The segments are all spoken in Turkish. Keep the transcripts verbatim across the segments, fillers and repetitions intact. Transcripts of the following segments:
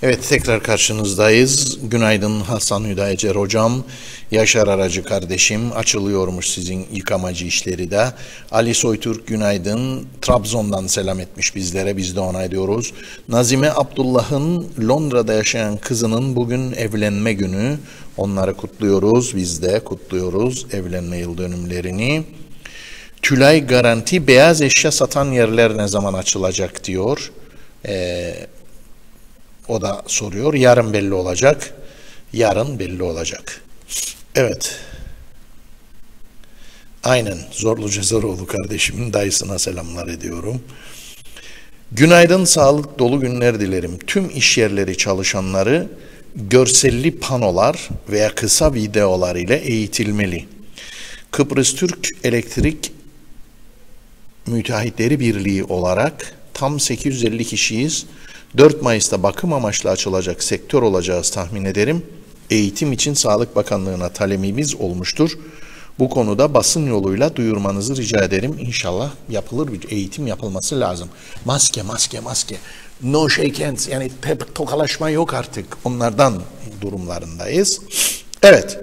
Evet, tekrar karşınızdayız. Günaydın Hasan Hüdayecer hocam, Yaşar Aracı kardeşim, açılıyormuş sizin yıkamacı işleri de. Ali Soytürk günaydın, Trabzon'dan selam etmiş bizlere, biz de onaylıyoruz. Nazime Abdullah'ın Londra'da yaşayan kızının bugün evlenme günü, onları kutluyoruz, biz de kutluyoruz evlenme yıl dönümlerini. Tülay Garanti, beyaz eşya satan yerler ne zaman açılacak diyor. Eee... O da soruyor. Yarın belli olacak. Yarın belli olacak. Evet. Aynen. Zorlu Cezaroğlu kardeşimin dayısına selamlar ediyorum. Günaydın, sağlık dolu günler dilerim. Tüm iş yerleri çalışanları görselli panolar veya kısa videolar ile eğitilmeli. Kıbrıs Türk Elektrik Müteahhitleri Birliği olarak tam sekiz yüz elli kişiyiz. dört Mayıs'ta bakım amaçlı açılacak sektör olacağız tahmin ederim. Eğitim için Sağlık Bakanlığı'na talebimiz olmuştur. Bu konuda basın yoluyla duyurmanızı rica ederim. İnşallah yapılır, bir eğitim yapılması lazım. Maske, maske, maske. No shake hands, yani tokalaşma yok artık. Onlardan durumlarındayız. Evet.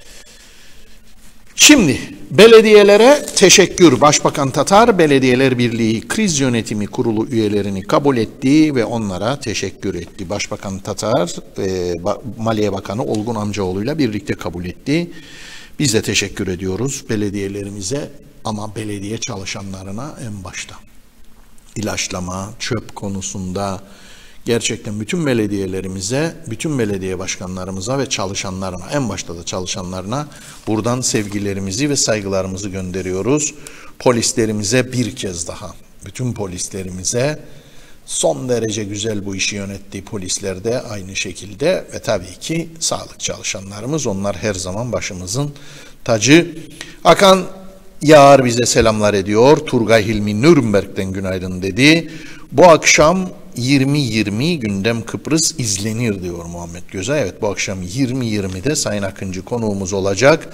Şimdi belediyelere teşekkür. Başbakan Tatar, Belediyeler Birliği Kriz Yönetimi Kurulu üyelerini kabul etti ve onlara teşekkür etti. Başbakan Tatar, e, Maliye Bakanı Olgun Amcaoğlu'yla birlikte kabul etti. Biz de teşekkür ediyoruz belediyelerimize ama belediye çalışanlarına en başta. İlaçlama, çöp konusunda gerçekten bütün belediyelerimize, bütün belediye başkanlarımıza ve çalışanlarına, en başta da çalışanlarına buradan sevgilerimizi ve saygılarımızı gönderiyoruz. Polislerimize bir kez daha, bütün polislerimize son derece güzel bu işi yönettiği polisler de aynı şekilde ve tabii ki sağlık çalışanlarımız, onlar her zaman başımızın tacı. Hakan Yağar bize selamlar ediyor. Turgay Hilmi Nürnberg'den günaydın dedi. Bu akşam yirmi yirmi Gündem Kıbrıs izlenir diyor Muhammed Gözay. Evet, bu akşam yirmi yirmide Sayın Akıncı konuğumuz olacak.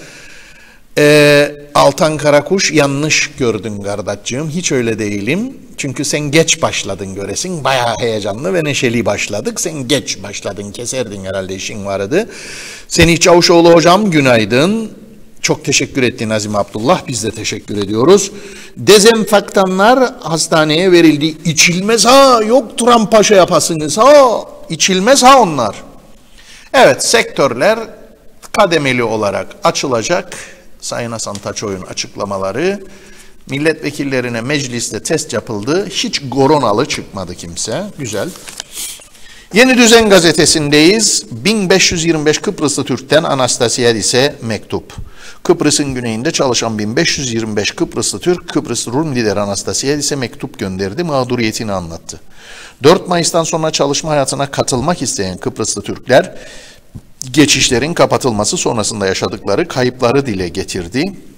Ee, Altan Karakuş, yanlış gördün kardeşciğim, hiç öyle değilim. Çünkü sen geç başladın göresin, bayağı heyecanlı ve neşeli başladık. Sen geç başladın, keserdin herhalde, işin vardı. Seni Çavuşoğlu hocam günaydın. Çok teşekkür etti Nazime Abdullah. Biz de teşekkür ediyoruz. Dezenfektanlar hastaneye verildi. İçilmez ha. Yok Turan Paşa yapasınız ha. İçilmez ha onlar. Evet, sektörler kademeli olarak açılacak. Sayın Hasan Taçoy'un açıklamaları. Milletvekillerine mecliste test yapıldı. Hiç koronalı çıkmadı kimse. Güzel. Yeni Düzen gazetesindeyiz. bin beş yüz yirmi beş Kıbrıslı Türk'ten Anastasiadis'e mektup. Kıbrıs'ın güneyinde çalışan bin beş yüz yirmi beş Kıbrıslı Türk, Kıbrıs Rum lideri Anastasiadis'e mektup gönderdi, mağduriyetini anlattı. dört Mayıs'tan sonra çalışma hayatına katılmak isteyen Kıbrıslı Türkler, geçişlerin kapatılması sonrasında yaşadıkları kayıpları dile getirdi.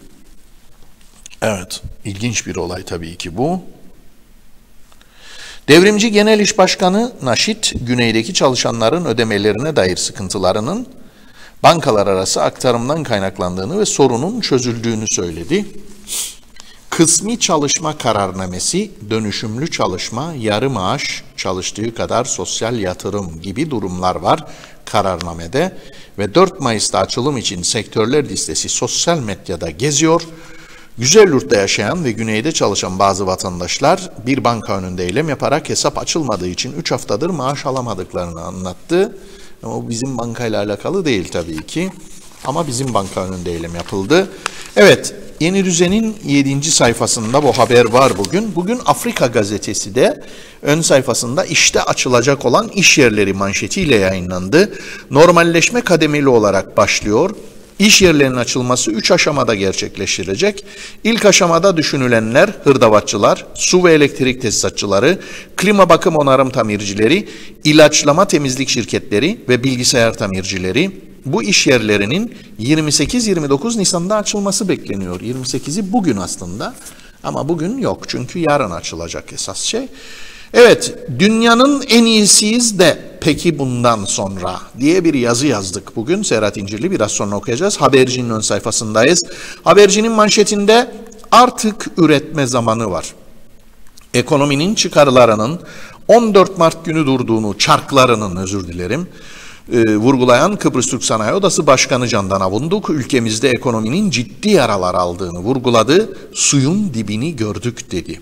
Evet, ilginç bir olay tabii ki bu. Devrimci Genel İş Başkanı Naşit, güneydeki çalışanların ödemelerine dair sıkıntılarının bankalar arası aktarımdan kaynaklandığını ve sorunun çözüldüğünü söyledi. Kısmi çalışma kararnamesi, dönüşümlü çalışma, yarı maaş, çalıştığı kadar sosyal yatırım gibi durumlar var kararnamede ve dört Mayıs'ta açılım için sektörler listesi sosyal medyada geziyor. Güzelyurt'ta yaşayan ve güneyde çalışan bazı vatandaşlar bir banka önünde eylem yaparak hesap açılmadığı için üç haftadır maaş alamadıklarını anlattı. O bizim bankayla alakalı değil tabii ki. Ama bizim banka önünde eylem yapıldı. Evet, Yeni Düzen'in yedinci sayfasında bu haber var bugün. Bugün Afrika gazetesi de ön sayfasında işte açılacak olan iş yerleri manşetiyle yayınlandı. Normalleşme kademeli olarak başlıyor. İş yerlerinin açılması üç aşamada gerçekleştirilecek. İlk aşamada düşünülenler hırdavatçılar, su ve elektrik tesisatçıları, klima bakım onarım tamircileri, ilaçlama temizlik şirketleri ve bilgisayar tamircileri. Bu iş yerlerinin yirmi sekiz yirmi dokuz Nisan'da açılması bekleniyor. yirmi sekizi bugün aslında ama bugün yok çünkü yarın açılacak esas şey. Evet, dünyanın en iyisiyiz de peki bundan sonra diye bir yazı yazdık bugün. Serhat İncirli, biraz sonra okuyacağız. Haberci'nin ön sayfasındayız. Haberci'nin manşetinde artık üretme zamanı var. ekonominin çıkarlarının on dört Mart günü durduğunu, çarklarının özür dilerim, e, vurgulayan Kıbrıs Türk Sanayi Odası Başkanı Candan Avunduk, ülkemizde ekonominin ciddi yaralar aldığını vurguladı, suyun dibini gördük dedi.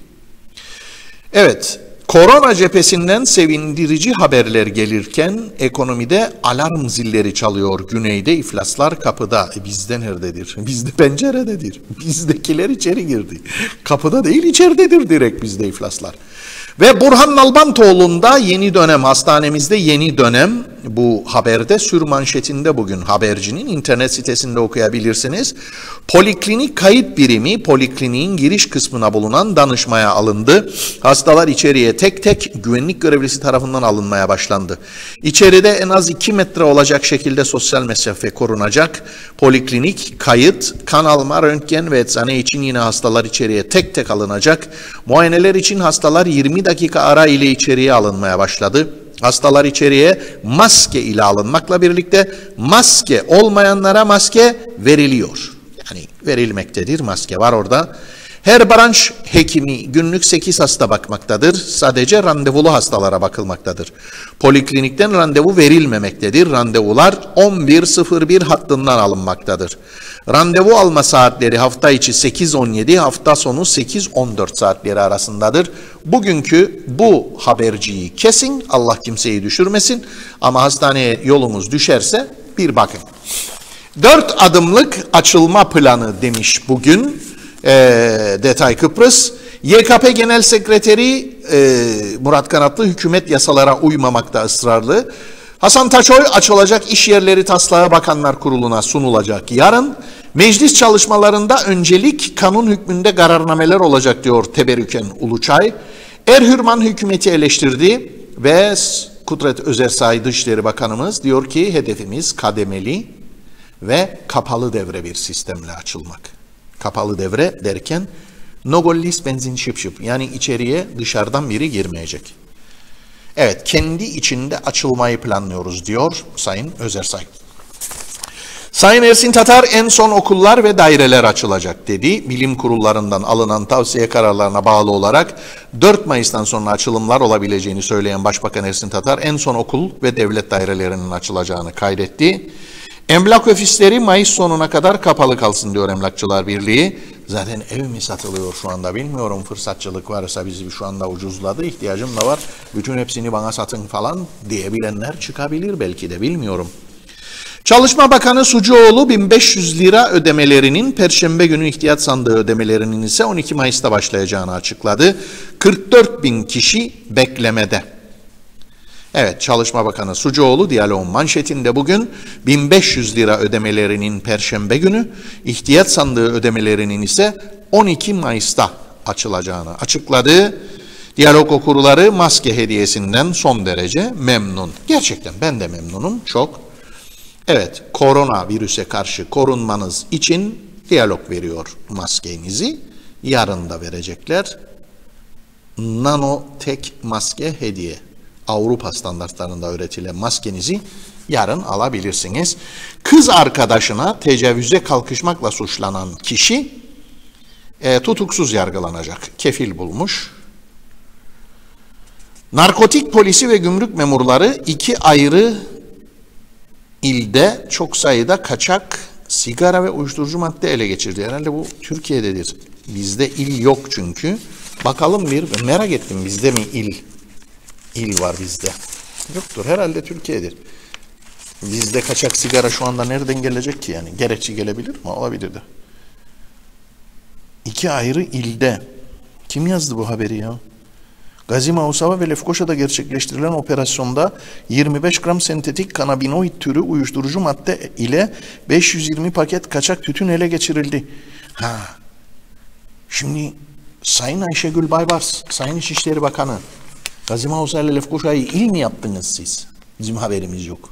Evet, korona cephesinden sevindirici haberler gelirken ekonomide alarm zilleri çalıyor. Güneyde iflaslar kapıda. E bizde nerededir? Bizde pencerededir. Bizdekiler içeri girdi. Kapıda değil içeridedir direkt bizde iflaslar. Ve Burhan Nalbantoğlu'nda yeni dönem, hastanemizde yeni dönem, bu haberde sürmanşetinde bugün Haberci'nin internet sitesinde okuyabilirsiniz. Poliklinik kayıt birimi polikliniğin giriş kısmına bulunan danışmaya alındı. Hastalar içeriye tek tek güvenlik görevlisi tarafından alınmaya başlandı. İçeride en az iki metre olacak şekilde sosyal mesafe korunacak. Poliklinik kayıt, kan alma, röntgen ve eczane için yine hastalar içeriye tek tek alınacak. Muayeneler için hastalar yirmi dakika ara ile içeriye alınmaya başladı. Hastalar içeriye maske ile alınmakla birlikte maske olmayanlara maske veriliyor. Yani verilmektedir, maske var orada. Her branş hekimi günlük sekiz hasta bakmaktadır. Sadece randevulu hastalara bakılmaktadır. Poliklinikten randevu verilmemektedir. Randevular on bir sıfır bir hattından alınmaktadır. Randevu alma saatleri hafta içi sekiz on yedi, hafta sonu sekiz on dört saatleri arasındadır. Bugünkü bu haberciyi kesin, Allah kimseyi düşürmesin. Ama hastaneye yolunuz düşerse bir bakın. Dört adımlık açılma planı demiş bugün e, Detay Kıbrıs. Y K P Genel Sekreteri e, Murat Kanatlı hükümet yasalara uymamakta ısrarlı. Hasan Taçoy açılacak iş yerleri taslağı Bakanlar Kurulu'na sunulacak yarın. Meclis çalışmalarında öncelik kanun hükmünde kararnameler olacak diyor Teberrüken Uluçay. Erhürman hükümeti eleştirdi ve Kudret Özersay Dışişleri Bakanımız diyor ki hedefimiz kademeli ve kapalı devre bir sistemle açılmak. Kapalı devre derken no gollis benzin şıp şıp, yani içeriye dışarıdan biri girmeyecek. Evet, kendi içinde açılmayı planlıyoruz diyor Sayın Özersay. Sayın Ersin Tatar en son okullar ve daireler açılacak dedi. Bilim kurullarından alınan tavsiye kararlarına bağlı olarak dört Mayıs'tan sonra açılımlar olabileceğini söyleyen Başbakan Ersin Tatar en son okul ve devlet dairelerinin açılacağını kaydetti. Emlak ofisleri Mayıs sonuna kadar kapalı kalsın diyor Emlakçılar Birliği. Zaten ev mi satılıyor şu anda bilmiyorum, fırsatçılık varsa bizi şu anda ucuzladı, ihtiyacım da var, bütün hepsini bana satın falan diyebilenler çıkabilir belki de, bilmiyorum. Çalışma Bakanı Sucuoğlu bin beş yüz lira ödemelerinin Perşembe günü ihtiyaç sandığı ödemelerinin ise on iki Mayıs'ta başlayacağını açıkladı. kırk dört bin kişi beklemede. Evet, Çalışma Bakanı Sucuoğlu diyaloğun manşetinde bugün bin beş yüz lira ödemelerinin Perşembe günü, ihtiyaç sandığı ödemelerinin ise on iki Mayıs'ta açılacağını açıkladı. Diyalog okurları maske hediyesinden son derece memnun. Gerçekten ben de memnunum çok. Evet, koronavirüse karşı korunmanız için diyalog veriyor maskenizi. Yarın da verecekler. Nanotek maske hediye. Avrupa standartlarında üretilen maskenizi yarın alabilirsiniz. Kız arkadaşına tecavüze kalkışmakla suçlanan kişi e, tutuksuz yargılanacak. Kefil bulmuş. Narkotik polisi ve gümrük memurları iki ayrı ilde çok sayıda kaçak sigara ve uyuşturucu madde ele geçirdi. Herhalde bu Türkiye'dedir. Bizde il yok çünkü. Bakalım bir, merak ettim, bizde mi il? İl var bizde. Yoktur. Herhalde Türkiye'dir. Bizde kaçak sigara şu anda nereden gelecek ki yani? Gerekçe gelebilir mi? Olabilir de. İki ayrı ilde. Kim yazdı bu haberi ya? Gazi Mausava ve Lefkoşa'da gerçekleştirilen operasyonda yirmi beş gram sentetik kanabinoid türü uyuşturucu madde ile beş yüz yirmi paket kaçak tütün ele geçirildi. Ha. Şimdi Sayın Ayşegül Baybars, Sayın İçişleri Bakanı, Gazi Mausava ile Lefkoşa'yı il mi yaptınız siz? Bizim haberimiz yok.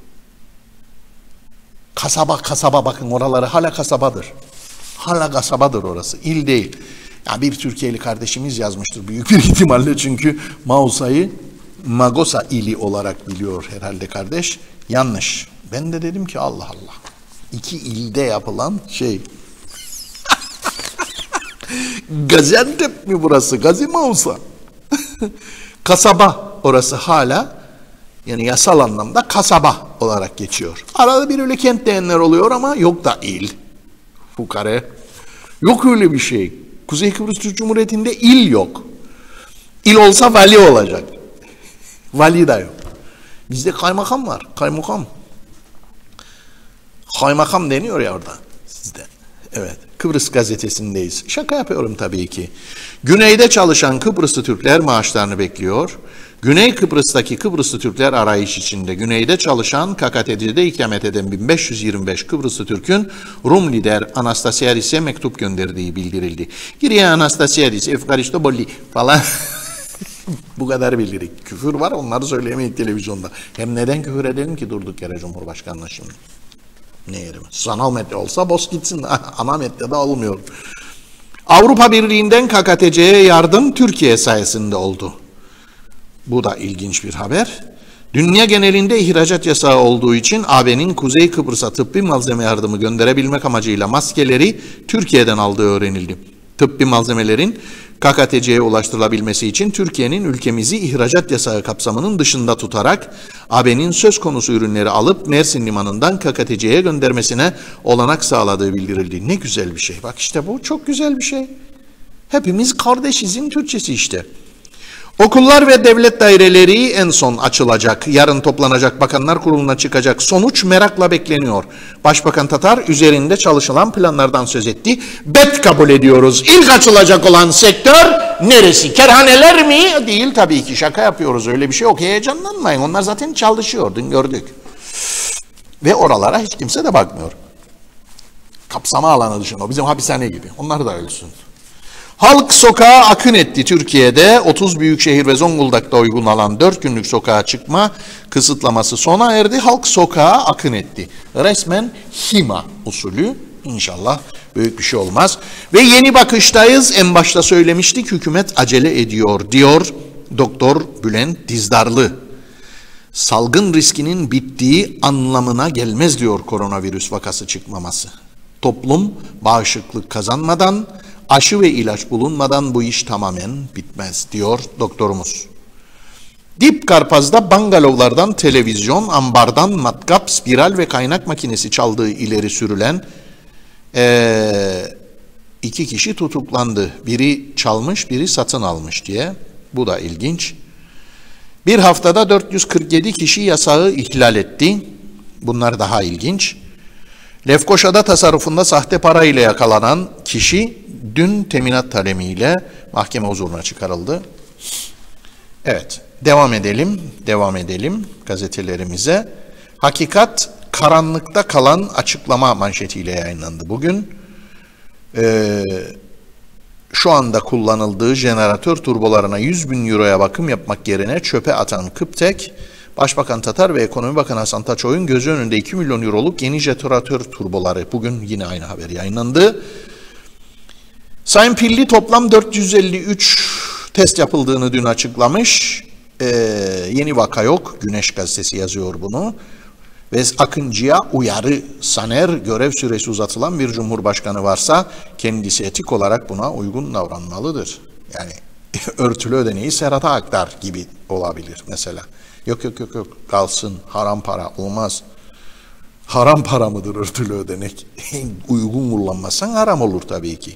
Kasaba kasaba bakın, oraları hala kasabadır. Hala kasabadır orası. İl değil. Ya bir Türkiye'li kardeşimiz yazmıştır büyük bir ihtimalle, çünkü Mausa'yı Magosa ili olarak biliyor herhalde kardeş. Yanlış. Ben de dedim ki Allah Allah. İki ilde yapılan şey. Gaziantep mi burası? Gazi Mausa. Kasaba orası hala, yani yasal anlamda kasaba olarak geçiyor. Arada bir öyle kent diyenler oluyor ama yok da il. Fukare. Yok öyle bir şey. Kuzey Kıbrıs Türk Cumhuriyeti'nde il yok. İl olsa vali olacak. Vali de yok. Bizde kaymakam var. Kaymakam. Kaymakam deniyor ya orada. Sizde. Evet. Kıbrıs gazetesindeyiz. Şaka yapıyorum tabii ki. Güneyde çalışan Kıbrıslı Türkler maaşlarını bekliyor. Güney Kıbrıs'taki Kıbrıslı Türkler arayış içinde. Güneyde çalışan K K T C'de ikamet eden bin beş yüz yirmi beş Kıbrıslı Türk'ün Rum lider Anastasiadis'e mektup gönderdiği bildirildi. Giriye Anastasiadis, Efkaristo Bolli falan. Bu kadar bildirik. Küfür var, onları söyleyemeyiz televizyonda. Hem neden küfür edelim ki durduk yere Cumhurbaşkanı'na şimdi? Ne yerim? Sanal medya olsa boş gitsin. Ana medyada olmuyor. Avrupa Birliği'nden K K T C'ye yardım Türkiye sayesinde oldu. Bu da ilginç bir haber. Dünya genelinde ihracat yasağı olduğu için A B'nin Kuzey Kıbrıs'a tıbbi malzeme yardımı gönderebilmek amacıyla maskeleri Türkiye'den aldığı öğrenildi. Tıbbi malzemelerin K K T C'ye ulaştırılabilmesi için Türkiye'nin ülkemizi ihracat yasağı kapsamının dışında tutarak A B'nin söz konusu ürünleri alıp Mersin Limanı'ndan K K T C'ye göndermesine olanak sağladığı bildirildi. Ne güzel bir şey. Bak işte bu çok güzel bir şey. Hepimiz kardeşizin Türkçesi işte. Okullar ve devlet daireleri en son açılacak. Yarın toplanacak Bakanlar Kurulu'na çıkacak sonuç merakla bekleniyor. Başbakan Tatar üzerinde çalışılan planlardan söz etti. Bet kabul ediyoruz. İlk açılacak olan sektör neresi? Kerhaneler mi? Değil tabii ki. Şaka yapıyoruz. Öyle bir şey yok. Heyecanlanmayın. Onlar zaten çalışıyor. Dün gördük. Ve oralara hiç kimse de bakmıyor. Kapsama alanı dışında. Bizim hapishane gibi. Onlar da ölsün. Halk sokağa akın etti Türkiye'de. otuz büyükşehir ve Zonguldak'ta uygulanan dört günlük sokağa çıkma kısıtlaması sona erdi. Halk sokağa akın etti. Resmen Hima usulü. İnşallah büyük bir şey olmaz. Ve yeni bakıştayız. En başta söylemiştik, hükümet acele ediyor diyor Doktor Bülent Dizdarlı. Salgın riskinin bittiği anlamına gelmez diyor koronavirüs vakası çıkmaması. Toplum bağışıklık kazanmadan, aşı ve ilaç bulunmadan bu iş tamamen bitmez diyor doktorumuz. Dip Karpaz'da bangalovlardan televizyon, ambardan matkap, spiral ve kaynak makinesi çaldığı ileri sürülen ee, iki kişi tutuklandı. Biri çalmış, biri satın almış diye. Bu da ilginç. Bir haftada dört yüz kırk yedi kişi yasağı ihlal etti. Bunlar daha ilginç. Lefkoşa'da tasarrufunda sahte para ile yakalanan kişi dün teminat talemiyle mahkeme huzuruna çıkarıldı. Evet, devam edelim, devam edelim gazetelerimize. Hakikat karanlıkta kalan açıklama manşetiyle yayınlandı bugün. Ee, şu anda kullanıldığı jeneratör turbolarına yüz bin euroya bakım yapmak yerine çöpe atan Kıptek, Başbakan Tatar ve Ekonomi Bakanı Hasan Taçoy'un gözü önünde iki milyon euroluk yeni jeneratör turboları. Bugün yine aynı haber yayınlandı. Sayın Pilli toplam dört yüz elli üç test yapıldığını dün açıklamış. Ee, yeni vaka yok. Güneş gazetesi yazıyor bunu. Ve Akıncı'ya uyarı. Saner, görev süresi uzatılan bir cumhurbaşkanı varsa kendisi etik olarak buna uygun davranmalıdır. Yani örtülü ödeneği Serhat'a aktar gibi olabilir mesela. Yok yok yok yok kalsın, haram para olmaz. Haram para mıdır örtülü ödenek? Uygun kullanmazsan haram olur tabii ki.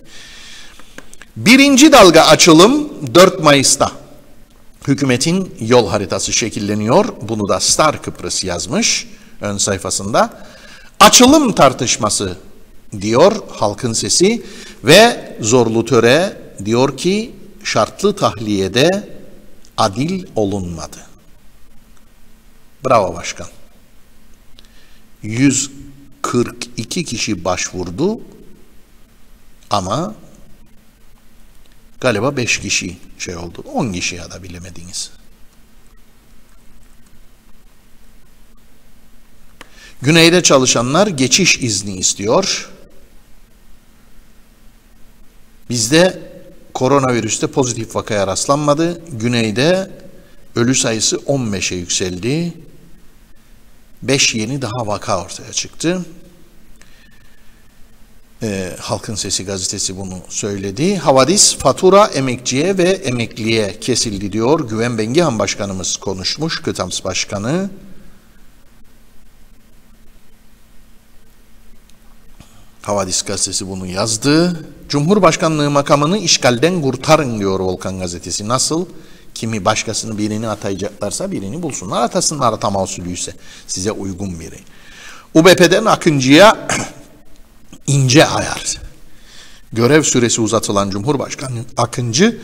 Birinci dalga açılım dört Mayıs'ta. Hükümetin yol haritası şekilleniyor. Bunu da Star Kıbrıs yazmış ön sayfasında. Açılım tartışması diyor Halkın Sesi ve Zorlu Töre diyor ki şartlı tahliyede adil olunmadı. Bravo başkan. yüz kırk iki kişi başvurdu ama galiba beş kişi şey oldu. on kişi ya da bilemediniz. Güneyde çalışanlar geçiş izni istiyor. Bizde koronavirüste pozitif vakaya rastlanmadı. Güneyde ölü sayısı on beşe yükseldi. beş yeni daha vaka ortaya çıktı. E, Halkın Sesi gazetesi bunu söyledi. Havadis fatura emekçiye ve emekliye kesildi diyor. Güven Bengihan Başkanımız konuşmuş. Kıtams Başkanı. Havadis gazetesi bunu yazdı. Cumhurbaşkanlığı makamını işgalden kurtarın diyor Volkan gazetesi. Nasıl? Kimi başkasını birini atayacaklarsa birini bulsunlar. Atasınlar atama usulüyse. Size uygun biri. U B P'den Akıncı'ya ince ayar. Görev süresi uzatılan Cumhurbaşkanı Akıncı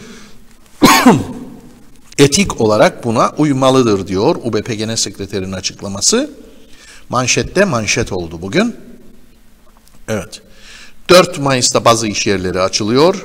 etik olarak buna uymalıdır diyor U B P Genel Sekreterinin açıklaması. Manşette manşet oldu bugün. Evet. dört Mayıs'ta bazı iş yerleri açılıyor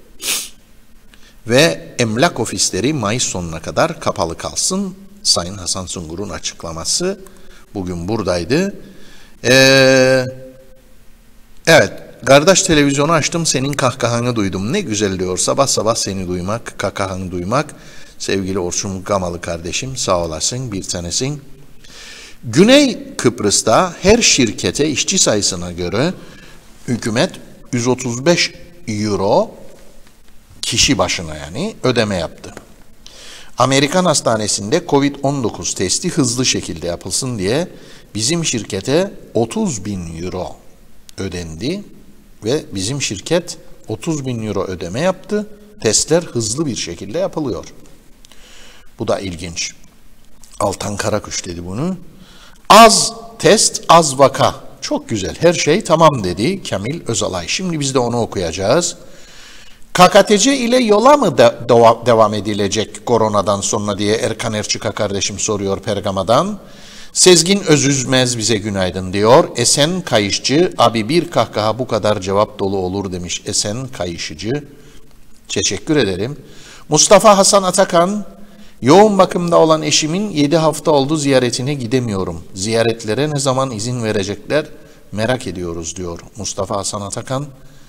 ve emlak ofisleri Mayıs sonuna kadar kapalı kalsın. Sayın Hasan Sungur'un açıklaması bugün buradaydı. Ee, evet, kardeş televizyonu açtım, senin kahkahanı duydum. Ne güzel diyor, sabah sabah seni duymak, kahkahanı duymak. Sevgili Orçun Gamalı kardeşim, sağ olasın, bir tanesin. Güney Kıbrıs'ta her şirkete işçi sayısına göre hükümet yüz otuz beş euro kişi başına yani ödeme yaptı. Amerikan hastanesinde kovid on dokuz testi hızlı şekilde yapılsın diye bizim şirkete otuz bin euro ödendi ve bizim şirket otuz bin euro ödeme yaptı. Testler hızlı bir şekilde yapılıyor. Bu da ilginç. Altan Karakuş dedi bunu. Az test, az vaka. Çok güzel, her şey tamam dedi Kamil Özalay. Şimdi biz de onu okuyacağız. K K T C ile yola mı de devam edilecek koronadan sonra diye Erkan Erçika kardeşim soruyor Pergama'dan. Sezgin Özüzmez bize günaydın diyor. Esen Kayışçı, abi bir kahkaha bu kadar cevap dolu olur demiş Esen Kayışıcı. Teşekkür ederim. Mustafa Hasan Atakan, yoğun bakımda olan eşimin yedi hafta oldu ziyaretine gidemiyorum. Ziyaretlere ne zaman izin verecekler merak ediyoruz diyor Mustafa Hasan Atakan.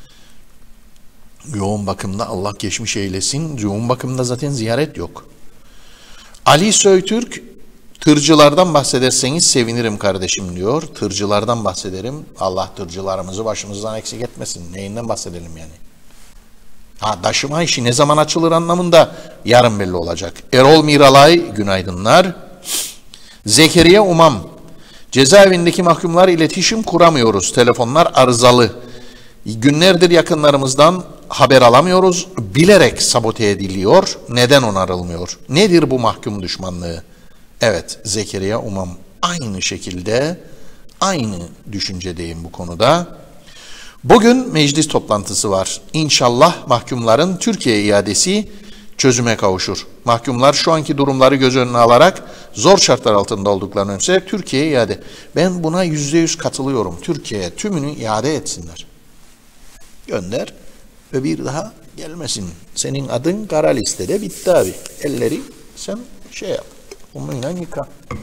Yoğun bakımda, Allah geçmiş eylesin. Yoğun bakımda zaten ziyaret yok. Ali Söytürk, tırcılardan bahsederseniz sevinirim kardeşim diyor. Tırcılardan bahsederim. Allah tırcılarımızı başımızdan eksik etmesin. Neyinden bahsedelim yani? Ha, taşıma işi ne zaman açılır anlamında yarın belli olacak. Erol Miralay, günaydınlar. Zekeriya Umam, cezaevindeki mahkumlar iletişim kuramıyoruz. Telefonlar arızalı. Günlerdir yakınlarımızdan haber alamıyoruz. Bilerek sabote ediliyor. Neden onarılmıyor? Nedir bu mahkum düşmanlığı? Evet, Zekeriya Umam aynı şekilde, aynı düşüncedeyim bu konuda. Bugün meclis toplantısı var. İnşallah mahkumların Türkiye iadesi çözüme kavuşur. Mahkumlar şu anki durumları göz önüne alarak zor şartlar altında olduklarını önemser. Türkiye'ye iade. Ben buna yüzde yüz katılıyorum. Türkiye'ye tümünü iade etsinler. Gönder ve bir daha gelmesin. Senin adın kara listede bitti abi. Elleri sen şey yap. Onunla yıka.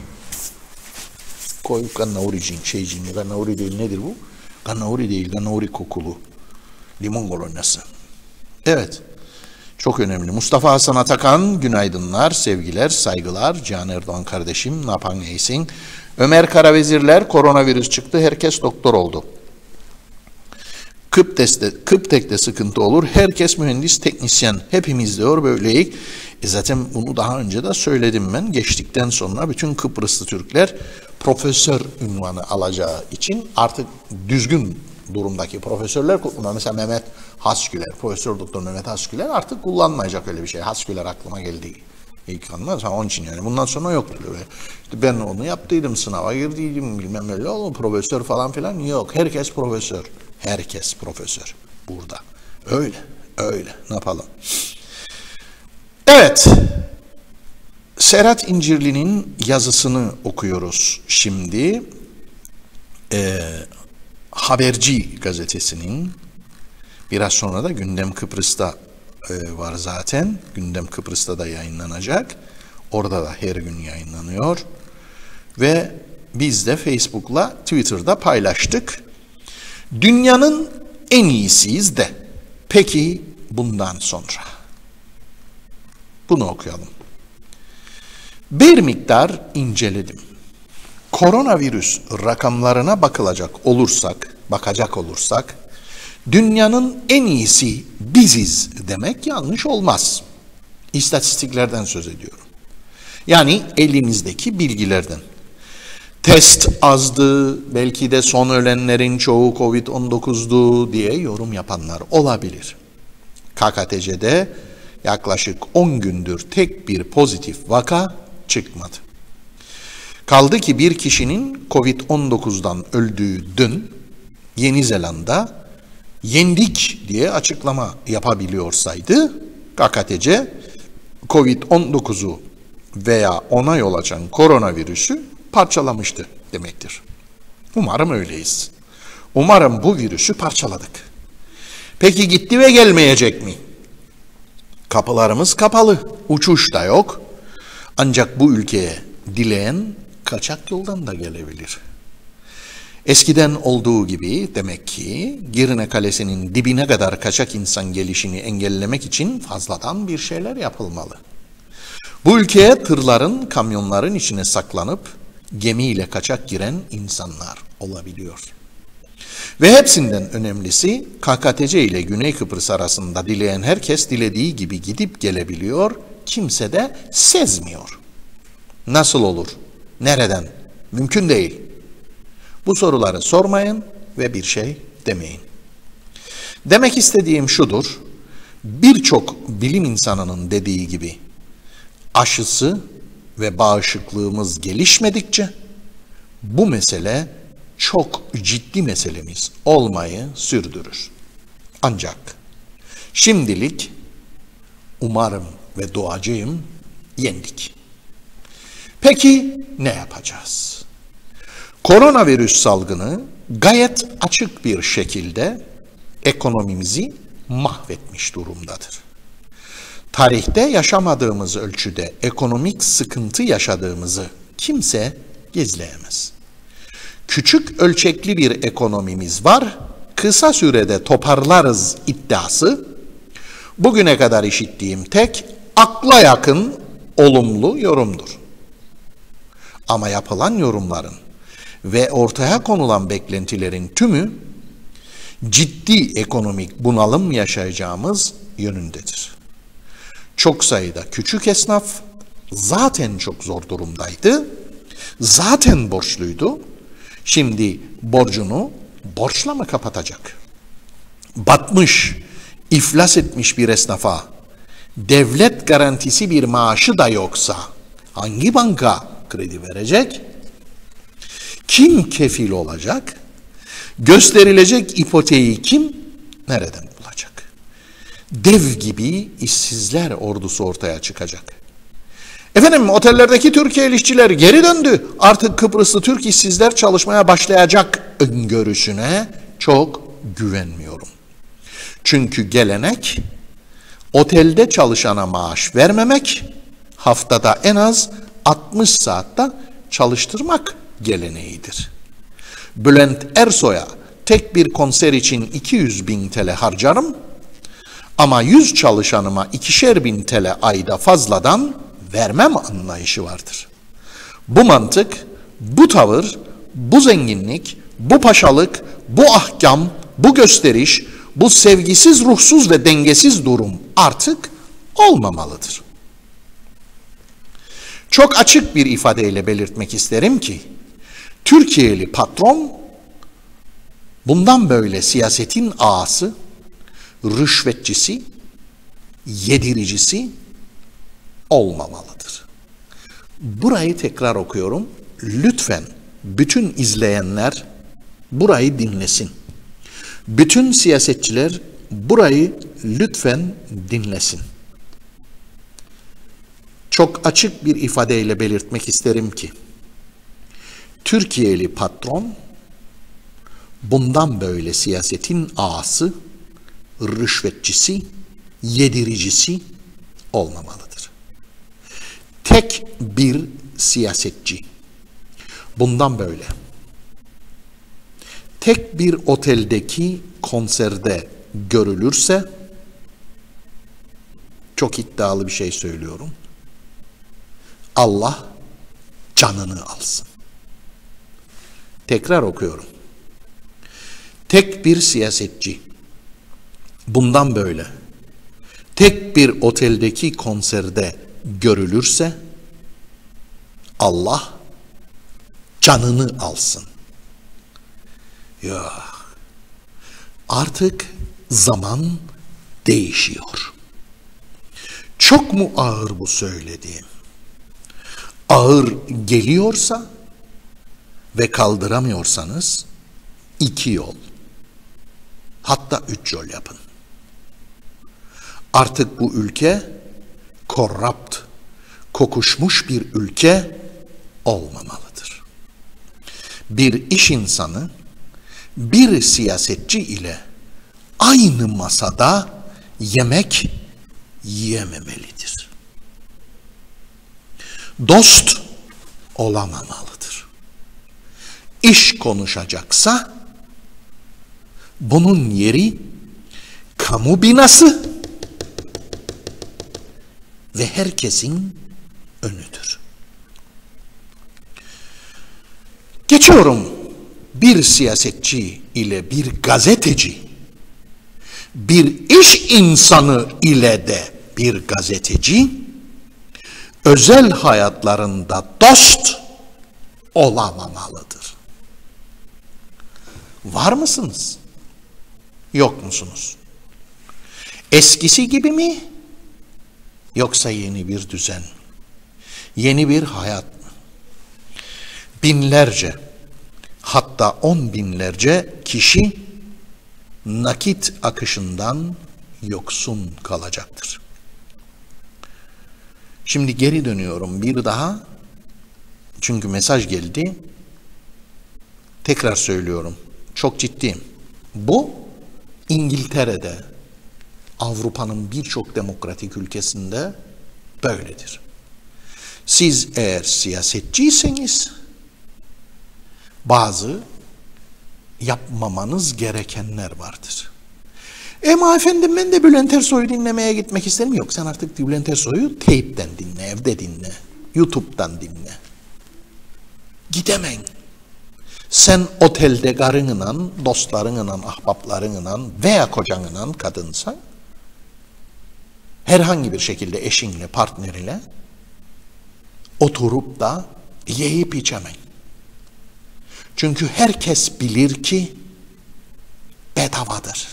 Koy gannauricin, şeycin. Gannauri değil, nedir bu? Gannauri değil, gannauri kokulu. Limon kolonyası. Evet. Çok önemli. Mustafa Hasan Atakan, günaydınlar, sevgiler, saygılar. Can Erdoğan kardeşim, napan eysin. Ömer Karavezirler, koronavirüs çıktı, herkes doktor oldu. Kıptek'te, Kıptek'te sıkıntı olur. Herkes mühendis, teknisyen. Hepimiz diyor böyleyik. E zaten bunu daha önce de söyledim ben. Geçtikten sonra bütün Kıbrıslı Türkler profesör unvanı alacağı için artık düzgün durumdaki profesörler, mesela Mehmet Hasküler, Profesör Doktor Mehmet Hasküler artık kullanmayacak öyle bir şey. Hasküler aklıma geldi. İlk anlamda onun için yani bundan sonra yok böyle. İşte ben onu yaptıydım, sınava girdiydim, bilmem öyle oldu, profesör falan filan yok. Herkes profesör. Herkes profesör burada. Öyle, öyle. Ne yapalım? Evet. Serhat İncirli'nin yazısını okuyoruz şimdi. Ee, Haberci gazetesinin, biraz sonra da Gündem Kıbrıs'ta e, var zaten. Gündem Kıbrıs'ta da yayınlanacak. Orada da her gün yayınlanıyor. Ve biz de Facebook'la Twitter'da paylaştık. Dünyanın en iyisiyiz de. Peki bundan sonra? Bunu okuyalım. Bir miktar inceledim. Koronavirüs rakamlarına bakılacak olursak, bakacak olursak, Dünyanın en iyisi biziz demek yanlış olmaz. İstatistiklerden söz ediyorum. Yani elimizdeki bilgilerden. Test azdı, belki de son ölenlerin çoğu kovid on dokuzdu diye yorum yapanlar olabilir. K K T C'de yaklaşık on gündür tek bir pozitif vaka çıkmadı. Kaldı ki bir kişinin kovid on dokuzdan öldüğü dün Yeni Zelanda yendik diye açıklama yapabiliyorsaydı K K T C kovid on dokuzu veya ona yol açan koronavirüsü parçalamıştı demektir. Umarım öyleyiz. Umarım bu virüsü parçaladık. Peki gitti ve gelmeyecek mi? Kapılarımız kapalı, uçuş da yok. Ancak bu ülkeye dileyen kaçak yoldan da gelebilir. Eskiden olduğu gibi demek ki Girne Kalesi'nin dibine kadar kaçak insan gelişini engellemek için fazladan bir şeyler yapılmalı. Bu ülkeye tırların, kamyonların içine saklanıp gemiyle kaçak giren insanlar olabiliyor. Ve hepsinden önemlisi K K T C ile Güney Kıbrıs arasında dileyen herkes dilediği gibi gidip gelebiliyor, kimse de sezmiyor. Nasıl olur? Nereden? Mümkün değil. Bu soruları sormayın ve bir şey demeyin. Demek istediğim şudur, birçok bilim insanının dediği gibi aşısı ve bağışıklığımız gelişmedikçe bu mesele çok ciddi meselemiz olmayı sürdürür. Ancak şimdilik umarım ve duacıyım yendik. Peki ne yapacağız? Koronavirüs salgını gayet açık bir şekilde ekonomimizi mahvetmiş durumdadır. Tarihte yaşamadığımız ölçüde ekonomik sıkıntı yaşadığımızı kimse gizleyemez. Küçük ölçekli bir ekonomimiz var, kısa sürede toparlarız iddiası, bugüne kadar işittiğim tek akla yakın olumlu yorumdur. Ama yapılan yorumların ve ortaya konulan beklentilerin tümü ciddi ekonomik bunalım yaşayacağımız yönündedir. Çok sayıda küçük esnaf zaten çok zor durumdaydı, zaten borçluydu. Şimdi borcunu borçla mı kapatacak? Batmış, iflas etmiş bir esnafa devlet garantisi bir maaşı da yoksa hangi banka kredi verecek? Kim kefil olacak? Gösterilecek ipoteği kim nereden bulacak? Dev gibi işsizler ordusu ortaya çıkacak. Efendim otellerdeki Türkiye işçiler geri döndü. Artık Kıbrıslı Türk işsizler çalışmaya başlayacak öngörüsüne çok güvenmiyorum. Çünkü gelenek otelde çalışana maaş vermemek, haftada en az altmış saatte çalıştırmak geleneğidir. Bülent Ersoy'a tek bir konser için iki yüz bin T L harcarım ama yüz çalışanıma ikişer bin T L ayda fazladan vermem anlayışı vardır. Bu mantık, bu tavır, bu zenginlik, bu paşalık, bu ahkam, bu gösteriş, bu sevgisiz, ruhsuz ve dengesiz durum artık olmamalıdır. Çok açık bir ifadeyle belirtmek isterim ki, Türkiye'li patron bundan böyle siyasetin ağası, rüşvetçisi, yediricisi olmamalıdır. Burayı tekrar okuyorum. Lütfen bütün izleyenler burayı dinlesin. Bütün siyasetçiler burayı lütfen dinlesin. Çok açık bir ifadeyle belirtmek isterim ki, Türkiye'li patron bundan böyle siyasetin ağası, rüşvetçisi, yediricisi olmamalıdır. Tek bir siyasetçi bundan böyle tek bir oteldeki konserde görülürse, çok iddialı bir şey söylüyorum, Allah canını alsın. Tekrar okuyorum. Tek bir siyasetçi bundan böyle tek bir oteldeki konserde görülürse Allah canını alsın. Ya artık zaman değişiyor. Çok mu ağır bu söylediğim? Ağır geliyorsa ve kaldıramıyorsanız iki yol, hatta üç yol yapın. Artık bu ülke korrupt, kokuşmuş bir ülke olmamalıdır. Bir iş insanı bir siyasetçi ile aynı masada yemek yememelidir. Dost olamamalıdır. İş konuşacaksa bunun yeri kamu binası ve herkesin önüdür. Geçiyorum, bir siyasetçi ile bir gazeteci, bir iş insanı ile de bir gazeteci özel hayatlarında dost olamamalıdır. Var mısınız? Yok musunuz? Eskisi gibi mi? Yoksa yeni bir düzen, yeni bir hayat mı? Binlerce, hatta on binlerce kişi nakit akışından yoksun kalacaktır. Şimdi geri dönüyorum bir daha. Çünkü mesaj geldi. Tekrar söylüyorum. Çok ciddiyim. Bu İngiltere'de, Avrupa'nın birçok demokratik ülkesinde böyledir. Siz eğer siyasetçiyseniz bazı yapmamanız gerekenler vardır. Ama efendim ben de Bülent Ersoy'u dinlemeye gitmek isterim. Yok, sen artık Bülent Ersoy'u teypten dinle, evde dinle, YouTube'dan dinle. Gidemen. Sen otelde karınla, dostlarınla, ahbaplarınla veya kocanla kadınsan, herhangi bir şekilde eşinle, partneriyle oturup da yiyip içemen. Çünkü herkes bilir ki bedavadır.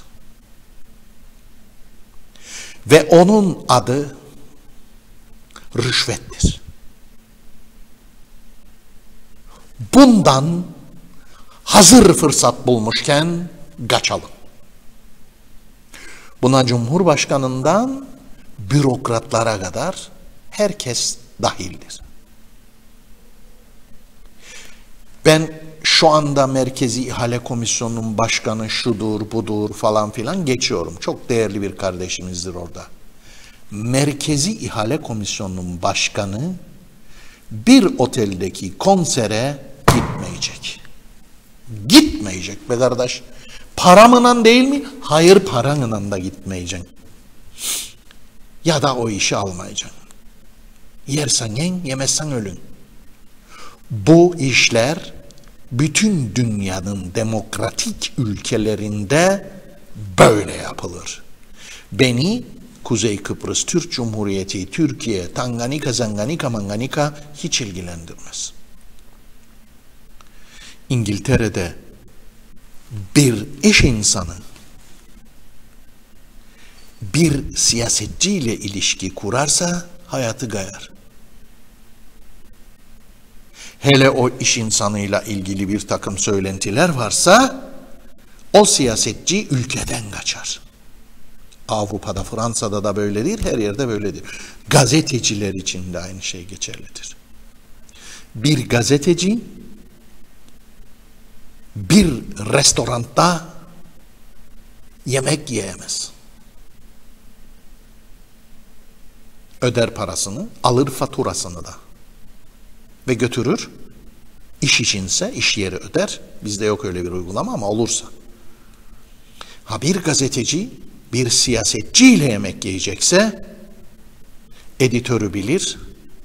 Ve onun adı rüşvettir. Bundan hazır fırsat bulmuşken kaçalım. Buna Cumhurbaşkanından bürokratlara kadar herkes dahildir. Ben şu anda Merkezi İhale Komisyonu'nun başkanı şudur budur falan filan geçiyorum. Çok değerli bir kardeşimizdir orada. Merkezi İhale Komisyonu'nun başkanı bir oteldeki konsere gitmeyecek. Gitmeyecek be kardeş. Paramla değil mi? Hayır, paranla da gitmeyeceksin. Ya da o işi almayacaksın. Yersen yen, yemezsen ölün. Bu işler bütün dünyanın demokratik ülkelerinde böyle yapılır. Beni Kuzey Kıbrıs Türk Cumhuriyeti, Türkiye, Tanganyika, Zanganika, Manganika hiç ilgilendirmez. İngiltere'de bir iş insanı bir siyasetçiyle ilişki kurarsa hayatı gayar. Hele o iş insanıyla ilgili bir takım söylentiler varsa o siyasetçi ülkeden kaçar. Avrupa'da, Fransa'da da böyledir, her yerde böyledir. Gazeteciler için de aynı şey geçerlidir. Bir gazeteci bir restoranda yemek yiyemez. Öder parasını, alır faturasını da ve götürür. İş içinse iş yeri öder. Bizde yok öyle bir uygulama ama olursa. Ha, bir gazeteci bir siyasetçiyle yemek yiyecekse editörü bilir,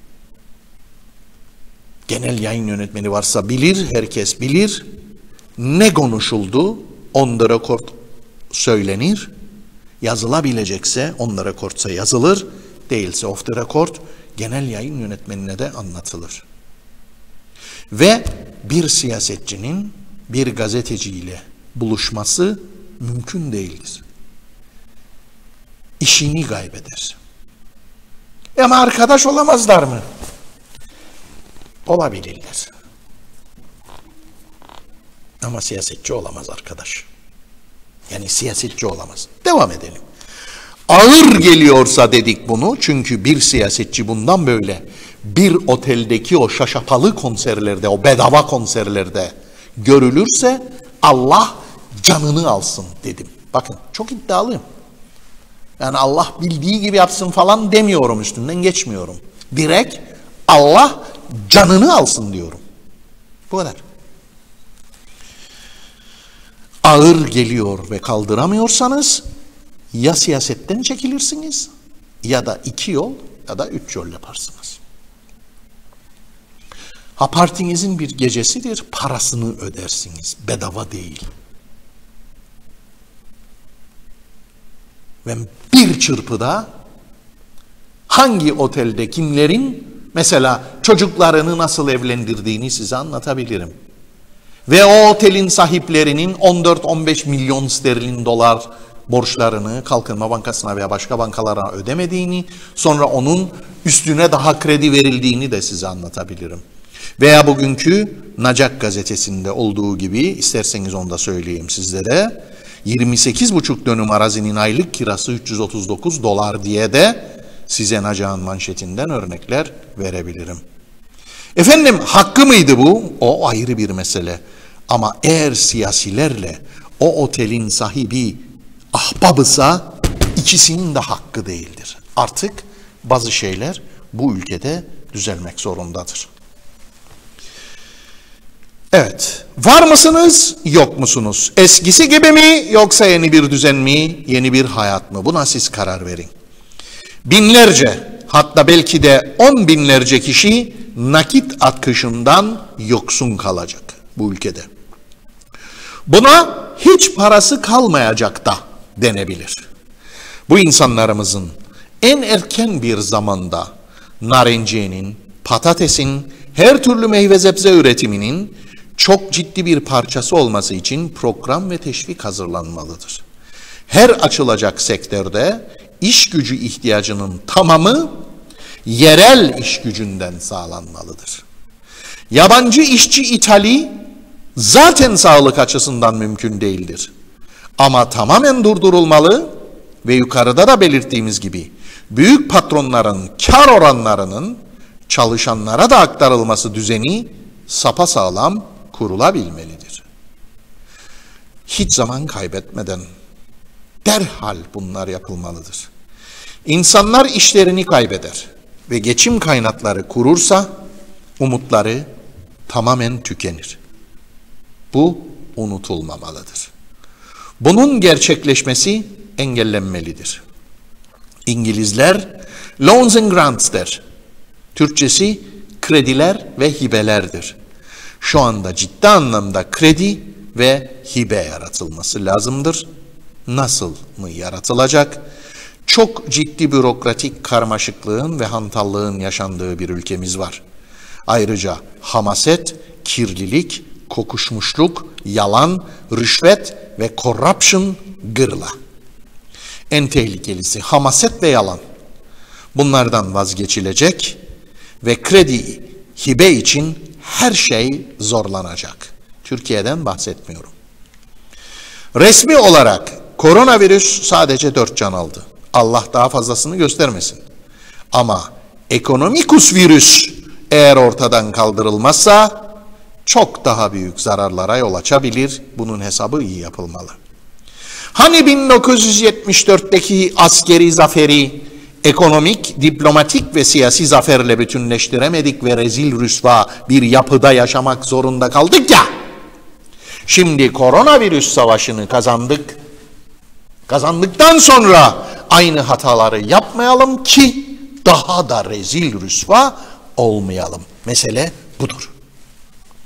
genel yayın yönetmeni varsa bilir, herkes bilir. Ne konuşuldu? On the record söylenir. Yazılabilecekse on the record'sa yazılır, değilse off the record genel yayın yönetmenine de anlatılır. Ve bir siyasetçinin bir gazeteciyle buluşması mümkün değildir. İşini kaybeder. Ama arkadaş olamazlar mı? Olabilirler. Ama siyasetçi olamaz arkadaş. Yani siyasetçi olamaz. Devam edelim. Ağır geliyorsa dedik bunu, çünkü bir siyasetçi bundan böyle bir oteldeki o şaşapalı konserlerde, o bedava konserlerde görülürse Allah canını alsın dedim. Bakın çok iddialıyım. Yani Allah bildiği gibi yapsın falan demiyorum, üstünden geçmiyorum. Direkt Allah canını alsın diyorum. Bu kadar. Ağır geliyor ve kaldıramıyorsanız ya siyasetten çekilirsiniz ya da iki yol ya da üç yol yaparsınız. Ha partinizin bir gecesidir, parasını ödersiniz. Bedava değil. Ve bir çırpıda hangi otelde kimlerin mesela çocuklarını nasıl evlendirdiğini size anlatabilirim. Ve o otelin sahiplerinin on dört on beş milyon sterlin dolar borçlarını Kalkınma Bankası'na veya başka bankalara ödemediğini, sonra onun üstüne daha kredi verildiğini de size anlatabilirim. Veya bugünkü Nacak gazetesinde olduğu gibi, isterseniz onu da söyleyeyim sizlere, yirmi sekiz buçuk dönüm arazinin aylık kirası üç yüz otuz dokuz dolar diye de size Nacak'ın manşetinden örnekler verebilirim. Efendim hakkı mıydı bu? O ayrı bir mesele. Ama eğer siyasilerle o otelin sahibi ahbabısa ikisinin de hakkı değildir. Artık bazı şeyler bu ülkede düzelmek zorundadır. Evet, var mısınız, yok musunuz? Eskisi gibi mi, yoksa yeni bir düzen mi, yeni bir hayat mı? Buna siz karar verin. Binlerce, hatta belki de on binlerce kişi nakit akışından yoksun kalacak bu ülkede. Buna hiç parası kalmayacak da denebilir. Bu insanlarımızın en erken bir zamanda narenciyenin, patatesin, her türlü meyve sebze üretiminin çok ciddi bir parçası olması için program ve teşvik hazırlanmalıdır. Her açılacak sektörde iş gücü ihtiyacının tamamı yerel iş gücünden sağlanmalıdır. Yabancı işçi ithali zaten sağlık açısından mümkün değildir. Ama tamamen durdurulmalı ve yukarıda da belirttiğimiz gibi büyük patronların kar oranlarının çalışanlara da aktarılması düzeni sapasağlam kurulabilmelidir. Hiç zaman kaybetmeden derhal bunlar yapılmalıdır. İnsanlar işlerini kaybeder ve geçim kaynakları kurursa umutları tamamen tükenir. Bu unutulmamalıdır. Bunun gerçekleşmesi engellenmelidir. İngilizler loans and grants der. Türkçesi krediler ve hibelerdir. Şu anda ciddi anlamda kredi ve hibe yaratılması lazımdır. Nasıl mı yaratılacak? Çok ciddi bürokratik karmaşıklığın ve hantallığın yaşandığı bir ülkemiz var. Ayrıca hamaset, kirlilik, kokuşmuşluk, yalan, rüşvet ve corruption gırla. En tehlikelisi hamaset ve yalan. Bunlardan vazgeçilecek ve kredi, hibe için her şey zorlanacak. Türkiye'den bahsetmiyorum. Resmi olarak koronavirüs sadece dört can aldı. Allah daha fazlasını göstermesin. Ama ekonomikus virüs eğer ortadan kaldırılmazsa çok daha büyük zararlara yol açabilir. Bunun hesabı iyi yapılmalı. Hani bin dokuz yüz yetmiş dörtteki askeri zaferi ekonomik, diplomatik ve siyasi zaferle bütünleştiremedik ve rezil rüsva bir yapıda yaşamak zorunda kaldık ya. Şimdi koronavirüs savaşını kazandık. Kazandıktan sonra aynı hataları yapmayalım ki daha da rezil rüsva olmayalım. Mesele budur.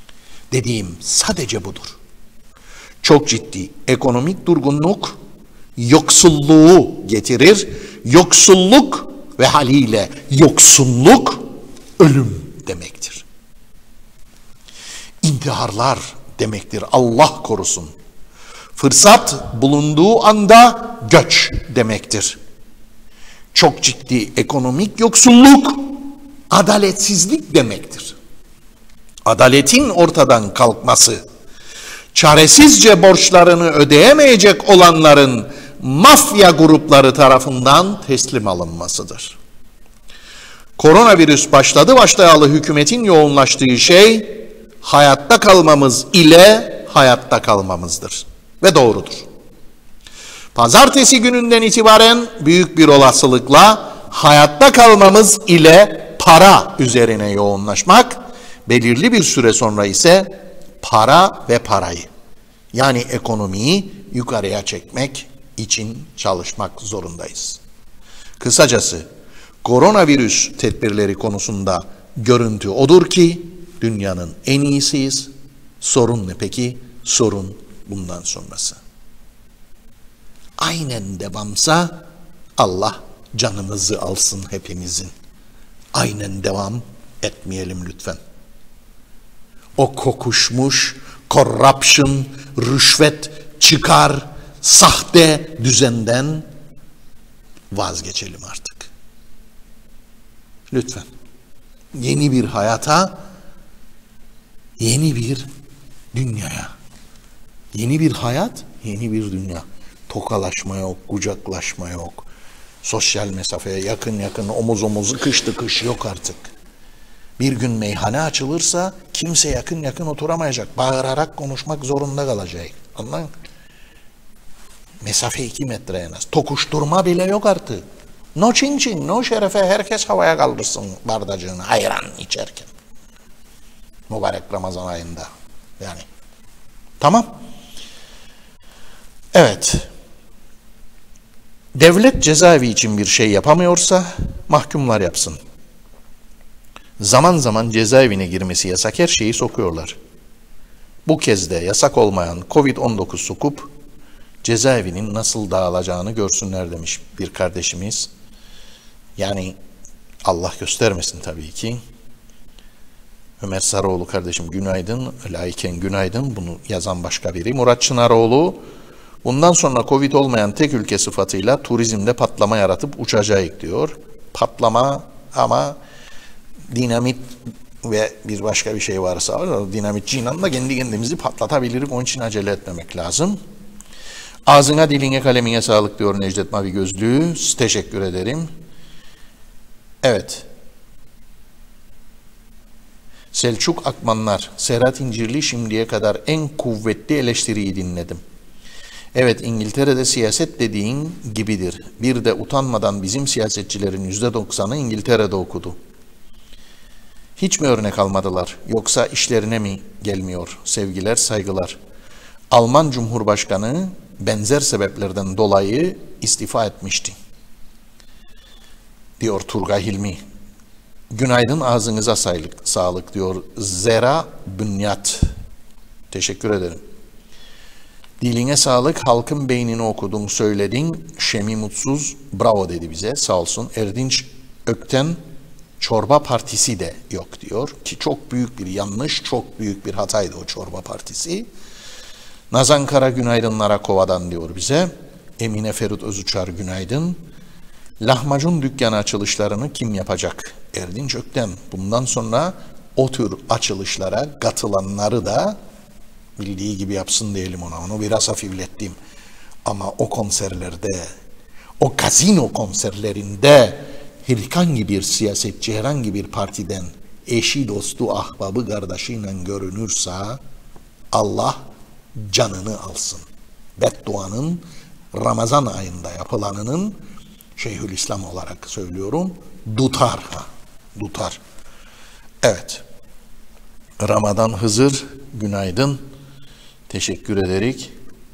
Dediğim sadece budur. Çok ciddi ekonomik durgunluk yoksulluğu getirir. Yoksulluk ve haliyle yoksulluk ölüm demektir. İntiharlar demektir. Allah korusun. Fırsat bulunduğu anda göç demektir. Çok ciddi ekonomik yoksulluk, adaletsizlik demektir. Adaletin ortadan kalkması, çaresizce borçlarını ödeyemeyecek olanların mafya grupları tarafından teslim alınmasıdır. Koronavirüs başladı başlayalı hükümetin yoğunlaştığı şey, hayatta kalmamız ile hayatta kalmamızdır. Ve doğrudur. Pazartesi gününden itibaren büyük bir olasılıkla hayatta kalmamız ile para üzerine yoğunlaşmak, belirli bir süre sonra ise para ve parayı, yani ekonomiyi yukarıya çekmek için çalışmak zorundayız. Kısacası koronavirüs tedbirleri konusunda görüntü odur ki dünyanın en iyisiyiz. Sorun ne peki? Sorun bundan sonrası. Aynen devamsa Allah canımızı alsın hepimizin. Aynen devam etmeyelim lütfen. O kokuşmuş corruption, rüşvet, çıkar, sahte düzenden vazgeçelim artık. Lütfen. Yeni bir hayata, yeni bir dünyaya. Yeni bir hayat, yeni bir dünya. Tokalaşma yok, kucaklaşma yok. Sosyal mesafeye yakın yakın, omuz omuzu, kış tıkış yok artık. Bir gün meyhane açılırsa kimse yakın yakın oturamayacak. Bağırarak konuşmak zorunda kalacak. Anladın mı? Mesafe iki metre en az. Tokuşturma bile yok artık. No çin çin, no şerefe, herkes havaya kaldırsın bardacığını ayran içerken. Mübarek Ramazan ayında. Yani. Tamam. Evet. Devlet cezaevi için bir şey yapamıyorsa mahkumlar yapsın. Zaman zaman cezaevine girmesi yasak her şeyi sokuyorlar. Bu kez de yasak olmayan kovid on dokuz sokup cezaevinin nasıl dağılacağını görsünler demiş bir kardeşimiz. Yani Allah göstermesin tabii ki. Ömer Sarıoğlu kardeşim günaydın. Layıken günaydın. Bunu yazan başka biri. Murat Çınaroğlu, bundan sonra Covid olmayan tek ülke sıfatıyla turizmde patlama yaratıp uçacağız diyor. Patlama ama dinamit ve bir başka bir şey varsa dinamitçiyle de kendi kendimizi patlatabiliriz. Onun için acele etmemek lazım. Ağzına, diline, kalemine sağlık diyor Necdet Mavi Gözlü. Teşekkür ederim. Evet. Selçuk Akmanlar, Serhat İncirli şimdiye kadar en kuvvetli eleştiriyi dinledim. Evet, İngiltere'de siyaset dediğin gibidir. Bir de utanmadan bizim siyasetçilerin yüzde doksanı İngiltere'de okudu. Hiç mi örnek almadılar? Yoksa işlerine mi gelmiyor? Sevgiler, saygılar. Alman Cumhurbaşkanı benzer sebeplerden dolayı istifa etmişti. Diyor Turgay Hilmi. Günaydın, ağzınıza sağlık, sağlık diyor Zera Bünyat. Teşekkür ederim. Diline sağlık, halkın beynini okudun, söyledin. Şemi Mutsuz, bravo dedi bize, sağ olsun. Erdinç Ökten, Çorba Partisi de yok diyor. Ki çok büyük bir yanlış, çok büyük bir hataydı o Çorba Partisi. Nazan Kara günaydınlara Kova'dan diyor bize. Emine Ferut Özuçar günaydın. Lahmacun dükkanı açılışlarını kim yapacak? Erdinç Ökten. Bundan sonra o tür açılışlara katılanları da bildiği gibi yapsın diyelim ona. Onu biraz hafiflettim. Ama o konserlerde, o kazino konserlerinde herhangi bir siyasetçi, herhangi bir partiden eşi, dostu, ahbabı, kardeşiyle görünürse Allah canını alsın. Bedduanın Ramazan ayında yapılanının Şeyhülislam olarak söylüyorum, tutar ha, tutar. Evet. Ramazan Hızır, günaydın. Teşekkür ederik.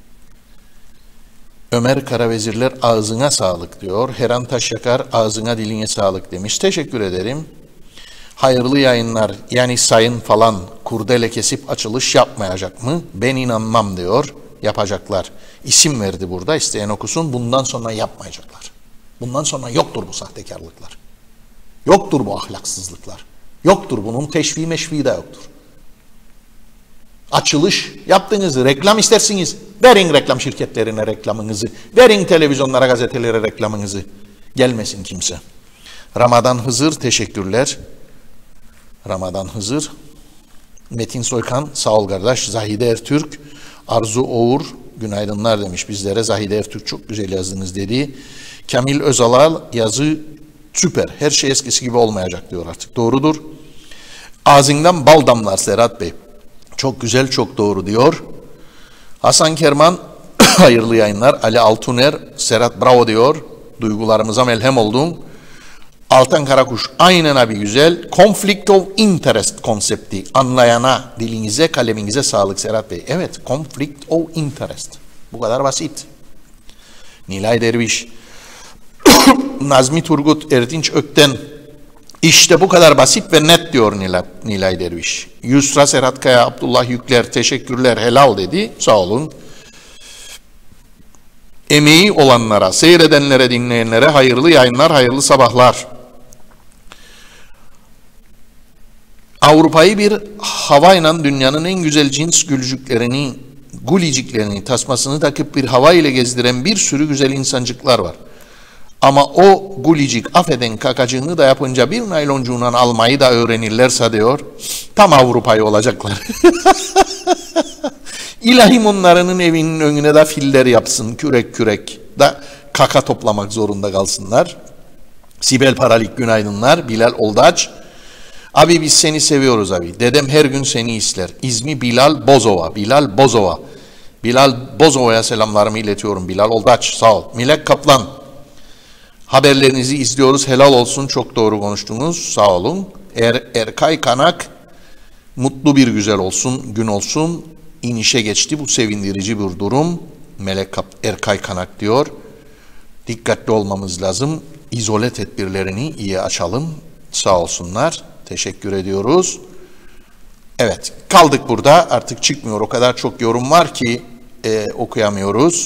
Ömer Karavezirler ağzına sağlık diyor. Heran Taşyakar ağzına diline sağlık demiş. Teşekkür ederim. Hayırlı yayınlar, yani sayın falan kurdele kesip açılış yapmayacak mı? Ben inanmam diyor. Yapacaklar. İsim verdi burada, isteyen okusun. Bundan sonra yapmayacaklar. Bundan sonra yoktur bu sahtekarlıklar. Yoktur bu ahlaksızlıklar. Yoktur, bunun teşvi meşvi de yoktur. Açılış yaptığınızı, reklam istersiniz. Verin reklam şirketlerine reklamınızı. Verin televizyonlara, gazetelere reklamınızı. Gelmesin kimse. Ramazan Hızır, teşekkürler. Ramazan Hızır. Metin Soykan, sağ ol kardeş. Zahide Ertürk, Arzu Oğur, günaydınlar demiş bizlere. Zahide Ertürk çok güzel yazdınız dedi. Kamil Özalal, yazı süper. Her şey eskisi gibi olmayacak diyor artık. Doğrudur. Ağzından bal damlar Serhat Bey. Çok güzel, çok doğru diyor. Hasan Kerman, hayırlı yayınlar. Ali Altuner, Serhat bravo diyor. Duygularımıza melhem oldun. Altan Karakuş, aynen abi güzel. Conflict of interest konsepti anlayana, dilinize, kaleminize sağlık Serhat Bey. Evet, conflict of interest. Bu kadar basit. Nilay Derviş, Nazmi Turgut, Erdinç Ökten, İşte bu kadar basit ve net diyor Nilay, Nilay Derviş. Yusra Serhat Kaya, Abdullah Yükler, teşekkürler, helal dedi. Sağ olun. Emeği olanlara, seyredenlere, dinleyenlere hayırlı yayınlar, hayırlı sabahlar. Avrupa'yı bir havayla dünyanın en güzel cins gülcüklerini, guliciklerini, tasmasını takıp bir hava ile gezdiren bir sürü güzel insancıklar var. Ama o gulicik affeden kakacığını da yapınca bir nayloncuğundan almayı da öğrenirlerse diyor, tam Avrupa'yı olacaklar. İlahim onlarının evinin önüne de filler yapsın, kürek kürek da kaka toplamak zorunda kalsınlar. Sibel Paralik günaydınlar, Bilal Oldaç. Abi biz seni seviyoruz abi. Dedem her gün seni ister. İzmi Bilal Bozova. Bilal Bozova. Bilal Bozova'ya selamlarımı iletiyorum. Bilal Oldaç sağ ol. Milek Kaplan. Haberlerinizi izliyoruz. Helal olsun. Çok doğru konuştunuz. Sağ olun. Er, Erkay Kanak. Mutlu bir güzel olsun. Gün olsun. İnişe geçti. Bu sevindirici bir durum. Melek Kap, Erkay Kanak diyor. Dikkatli olmamız lazım. İzole tedbirlerini iyi açalım. Sağ olsunlar. Teşekkür ediyoruz. Evet, kaldık burada. Artık çıkmıyor. O kadar çok yorum var ki e, okuyamıyoruz.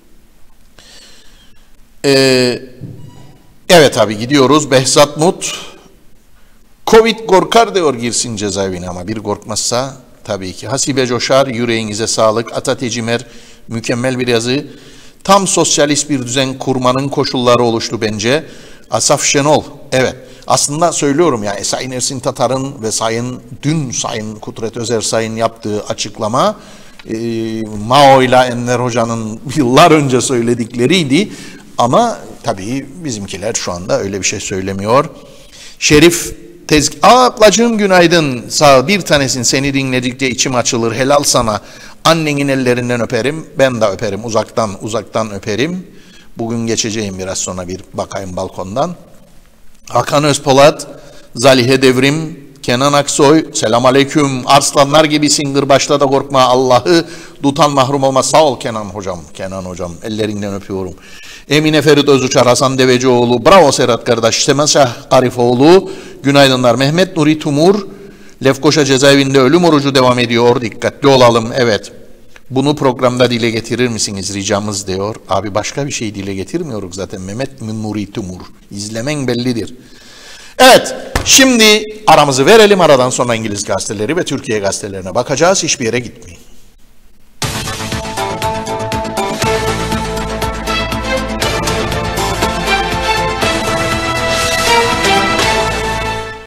E, evet abi gidiyoruz. Behzat Mut. Covid korkar diyor girsin cezaevine ama bir korkmazsa tabii ki. Hasibe Coşar, yüreğinize sağlık. Ata Tecimer, mükemmel bir yazı. Tam sosyalist bir düzen kurmanın koşulları oluştu bence. Asaf Şenol, evet. Aslında söylüyorum ya, Sayın Ersin Tatar'ın ve Sayın dün Sayın Kudret Özersay'ın yaptığı açıklama e, Mao ile Enver Hoca'nın yıllar önce söyledikleriydi. Ama tabii bizimkiler şu anda öyle bir şey söylemiyor. Şerif Tezgah, aa ablacığım günaydın. Sağ ol. Bir tanesin seni dinledikçe içim açılır. Helal sana. Annenin ellerinden öperim. Ben de öperim. Uzaktan uzaktan öperim. Bugün geçeceğim biraz sonra bir bakayım balkondan. Hakan Özpolat, Zalihe Devrim, Kenan Aksoy, selam aleyküm. Arslanlar gibisin, başta da korkma, Allah'ı tutan mahrum olma. Sağ ol Kenan hocam, Kenan hocam, ellerinden öpüyorum. Emine Ferit Özuçar, Hasan Devecioğlu, bravo Serhat kardeş, Temel Şah Arifoğlu, günaydınlar. Mehmet Nuri Tumur, Lefkoşa cezaevinde ölüm orucu devam ediyor, dikkatli olalım, evet. Bunu programda dile getirir misiniz ricamız diyor. Abi başka bir şey dile getirmiyoruz zaten. Mehmet Nuri Tumur. İzlemen bellidir. Evet, şimdi aramızı verelim. Aradan sonra İngiliz gazeteleri ve Türkiye gazetelerine bakacağız. Hiçbir yere gitmeyin.